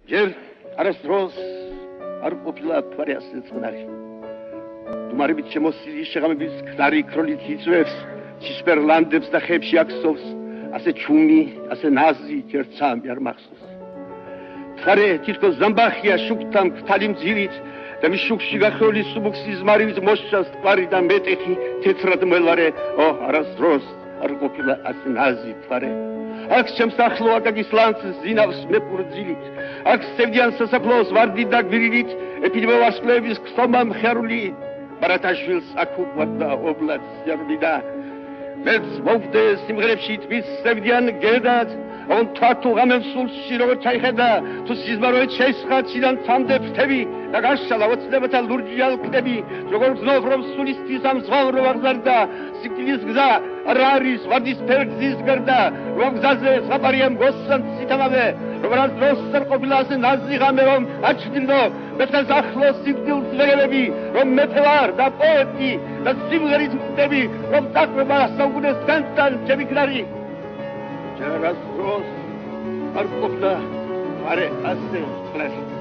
ჯერ არასდროს არ ყოფილა თვარი ასე წყნარი. დუმარებით შემოსილი შეღამების ქნარი ქროლით იწვევს, ცისფერლანდებს და ხეებში აქსოვს, ასე ჩუმი, ასე ნაზი ჯერცამი არ მახსოვს. თვარე თითქოს ზამბახია შუქთან ქთალი მძილით და მის შუქში გახეული სუბუქსის მარივით მოსჩას თვარი და მეტეხი თეთრად მელარე, არასდროს არ ყოფილა ასე ნაზი თვარე. აქ ჩემს ახლო აკაკის ლანცს ზინავს მეპურძილით, აქ სევდიან სასაფლაოს ვარდით და გვირილით, ეპიდემო ვარსკვლავების ქსომა მხარული, ბარათაშვილს აქ უყვარდა ობლად სიარული და მეც მოვდე სიმღერებში თმის სევდიან გედად, on თათუ ღამემსულში როგორ ჩაიხედა, თუ სიზმაროეთ შეისხაჩიდან ცამდე ფრთები და გაშალა ოცნებათა ლურჯი ალკდები, როგორ გზნով რომ სულისთვის ამ ზღვამ რო აღზარდა, სიკვდილის გზა არ არის ვარდის ფერგზის გარდა, რომ გზაზე საფარია მგოსან ციტამავე, რომ არასდროს არ ყოფილა ასე ნაზი ღამე რომ აჩვდილო, მეფეს ახლოს სიკვდილს ვეგებები, რომ მეფე ვარ და პოეტი და სიმღერის მკდები, რომ დაყვება საუკუნეს განთან ჩემი ქნარი. ჯერ არასდროს არ ყოფილა თვარე ასე წყნარი.